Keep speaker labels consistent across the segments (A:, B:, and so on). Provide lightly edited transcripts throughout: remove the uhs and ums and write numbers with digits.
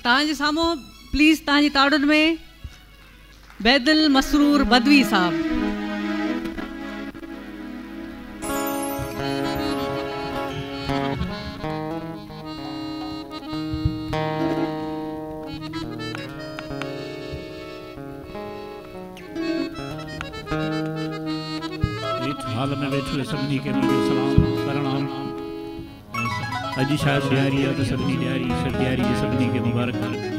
A: तव्हांजे साम्हूं प्लीज़ तव्हांजी ताड़ुनि में बेदिल मसरूर बदवी साहब।
B: हाल में बैठे सभी के मुझे सलाम प्रणाम। अज शायद ॾियारी है तो सभी ॾियारी के सभी के मुबारक।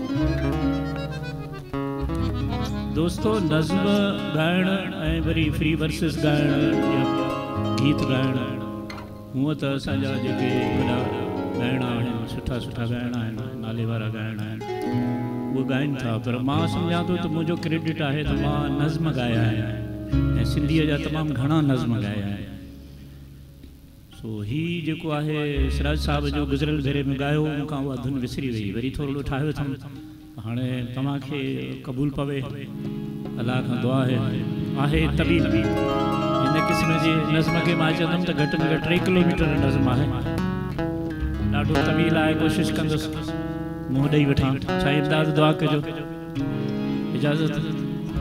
B: दोस्तों नज़्म गायण ऐं वरी फ्री वर्सेस गायण या गीत गायण हूँ तो असांजा जेके वॾा गायण आहिनि सुठा सुठा गायण आहिनि नाले वारा गायण आहिनि वो गायनि था, पर मां सम्झां थो त मुंहिंजो क्रेडिट आहे त मां नज़्म गाया आहिनि ऐं सिंधीअ जा तमामु घणा नज़्म गाया आहिनि। सो ही जेको आहे सराज साहब जो गुज़िरियल भेरे में गायो मूंखां उहा धुन विसरी वई, वरी थोरो ठाहियो अथमि। हाणे तव्हांखे क़बूल पवे, अलाह खां दुआ आहे तबील हिन क़िस्म जे नज़्म खे मां चवंदुमि त घटि में घटि 3 किलोमीटर नज़्म आहे, ॾाढो तबील आहे। कोशिशि कंदुसि मुंहुं ॾेई वठां, छा इमदाद दुआ कजो। इजाज़त।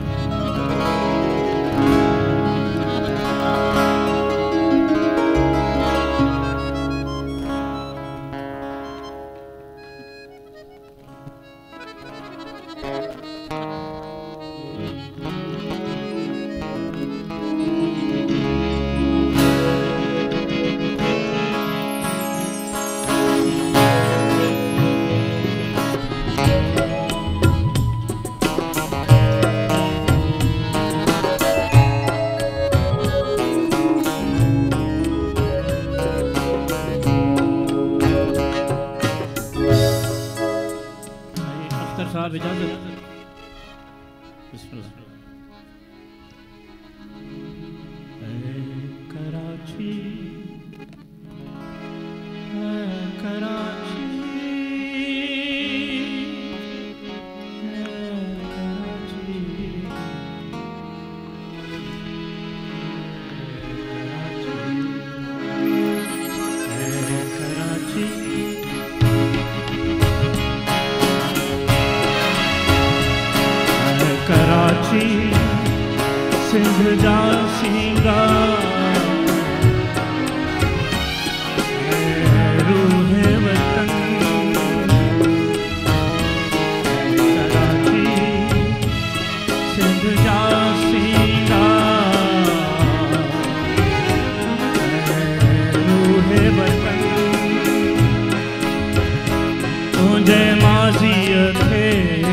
B: सिंध जा सिंगार रूह वतन कराची सिंध जा सिंगार रूह वतन तुझे माज़ीअ खे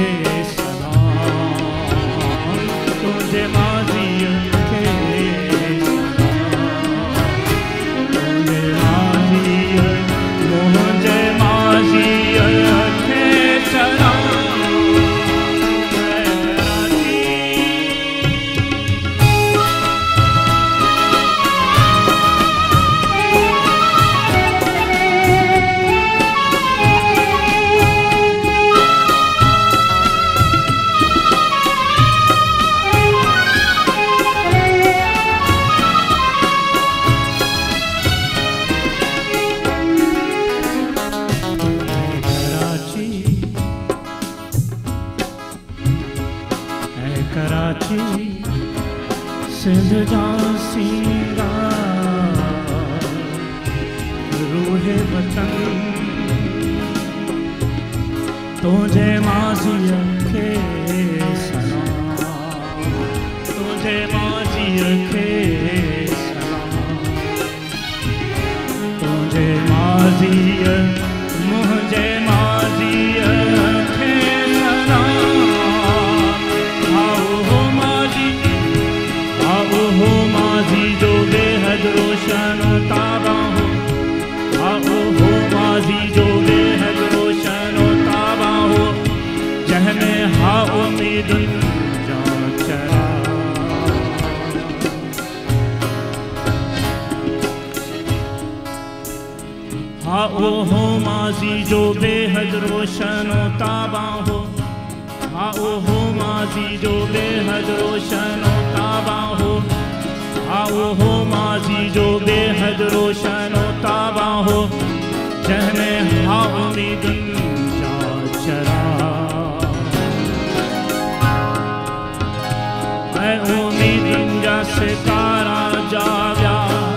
B: सिंध जा सिंगार रूह वतन तुझे माज़ीअ खे सलाम तुझे माज़ीअ खे सलाम तुझे माज़ीअ मुझे माज़ीअ खे सलाम। हो माज़ी जो बेहद रोशन ताबा हो, आओ हो माज़ी जो बेहद रोशन ताबा हो, जहमें हा उम्मीद जा चरा। आओ हो माज़ी जो बेहद रोशन ताबा हो, आओ हो माज़ी जो बेहद रोशन ताबा हो, आओ हो माज़ी जो बेहद रोशन ताबा हो, जहने हा उम्मीद जा चरा। सितारा जाॻिया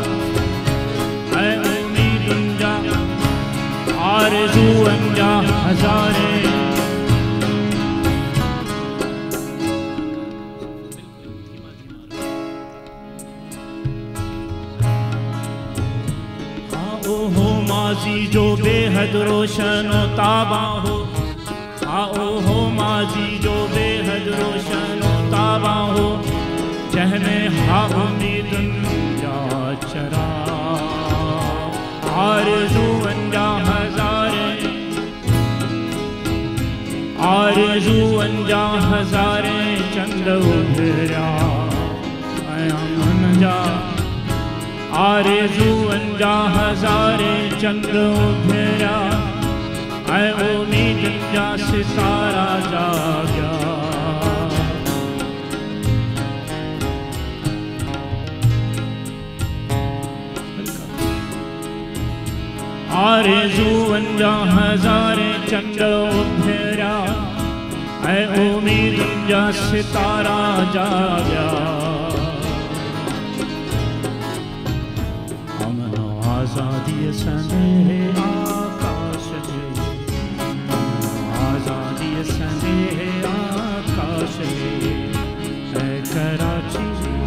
B: ऐं उम्मीदुनि जा आरज़ूअनि जा हज़ारे माज़ी जो बेहद रोशन ताबा हो हो माज़ी जो बेहद रोशन ताबा हो जंहिंमें हा उम्मीदुनि जा चरा आरज़ूअनि जा हज़ारे चंद उभिरिया ऐं अमन जा आरज़ूअनि जा हज़ारे चंद उभिरिया ऐं उम्मीदुनि जा सितारा जाॻिया आरज़ूअनि जा हज़ारे चंद उभिरिया ऐं उम्मीदुनि जा सितारा जाॻिया आज़ादी संदेह आकाश जे आज़ादी संदेह आकाश जे ऐ कराची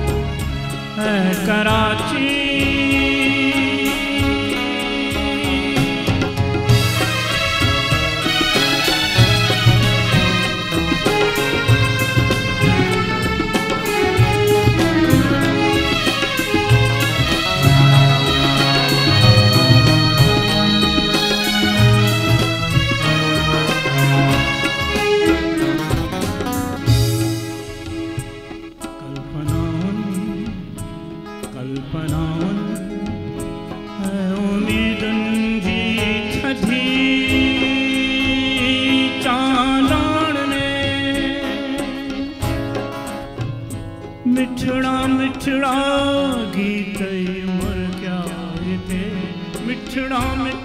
B: मिठड़ा गीत मर क्या थे मिठड़ा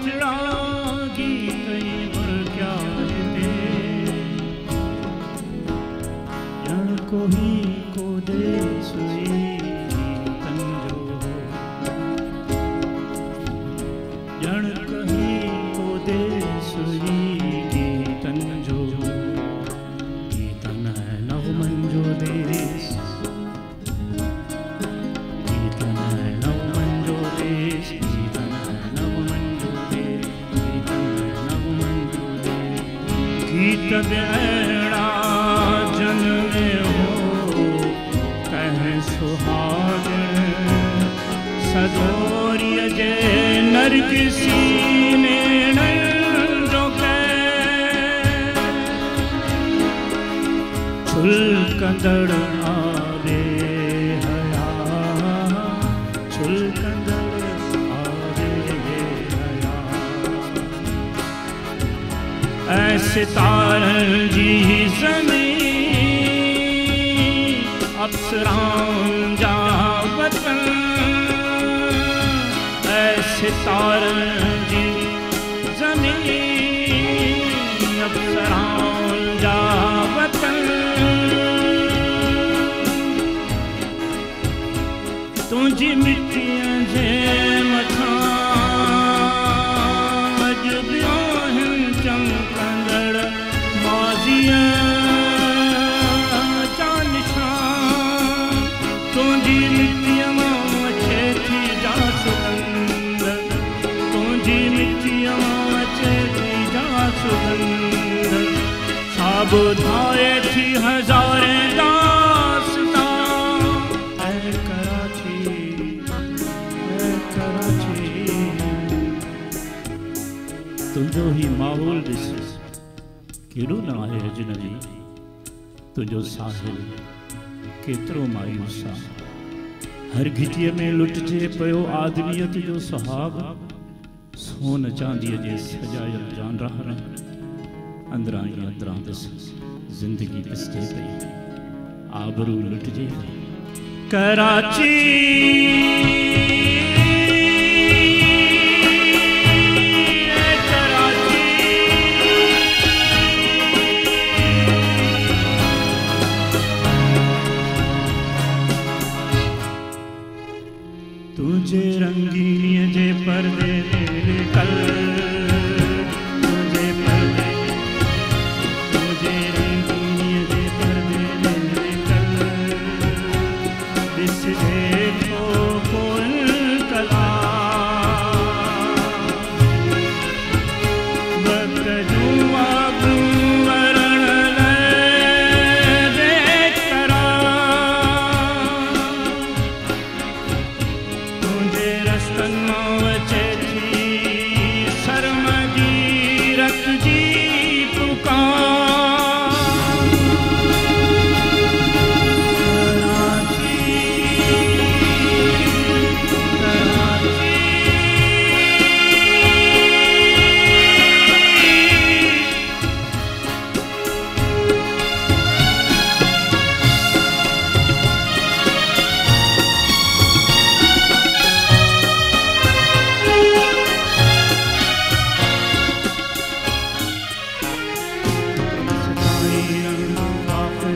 B: गीत मर क्या थे जन कोही को दे सुई तंजो जन कहीं को दे सुई तंजो गीतन है नव मंजो देश गीत अहिड़ा जन में हो कह सुहागण सदोरीअ जे नरगिसी नेणनि जो छुलकंदड़ आवे हया छुलकंदड़ आवे हया ऐ सितारनि जी ज़मीन अप्सराउनि जा वतन ऐ सितारनि जी ज़मीन अप्सराउनि जा वतन तुंहिंजी मिटीअ जे मथां अॼु बि आहिनि चमकंदड़ माज़ीअ जा निशान तुंहिंजी मिटीअ मां अचे थी जा सुगंध तुंहिंजी मिटीअ मां अचे थी जा सुगंध साब धारे थी हज़ारे तुंहिंजो ही माहौल ॾिस केॾो न आहे अजनबी तुंहिंजो साहिल केतिरो मायूस आहे हर घिटीअ में लुटिजे पियो आदमियत जो सुहाग सोन चांदीअ जे सजायल जानराह अंदरां ई अंदरां ॾिस ज़िंदगी पिसजे पई आबरू लुटिजे कराची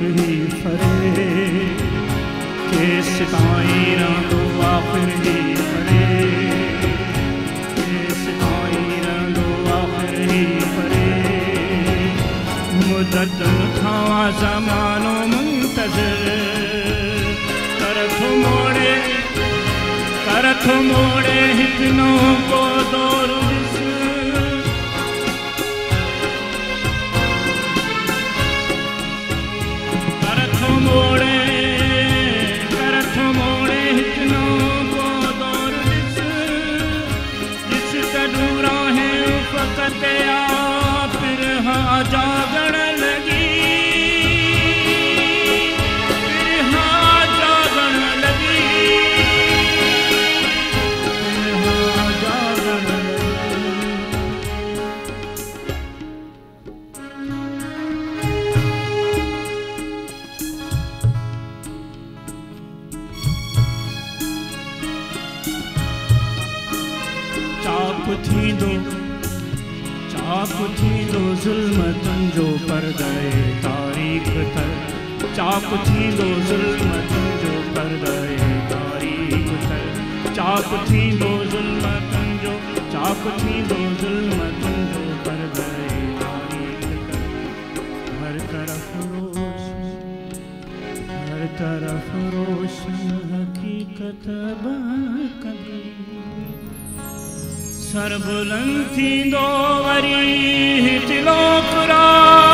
B: आखिर ही फरे केस ताईं रहंदो आखिर ही फरे केस ताईं रहंदो आखिर ही फरे मुदतन खां ज़मानो मुंतज़िर करथ मोड़े हिकनो को दौर ॾिस करथ मोड़े हिकनो को दौर ॾिस ॾिस त दूरा है फ़क़त या फिर हा जागण लगी चाप थींदो ज़ुल्मतन जो परदे तारीख़ तर चाप थींदो ज़ुल्मतन जो परदे तारीख़ तर चाप थींदो ज़ुल्मतन जो परदे तारीख़ तर हर तरफ रोशन हकीकत बाक़ी सर बुलंद थींदो वरी हिचलो पुरा